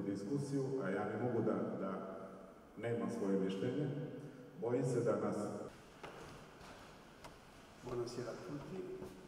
diskusiju, a ja ne mogu da nemam svoje mišljenje. Bojim se da nas... Buonasera a tutti.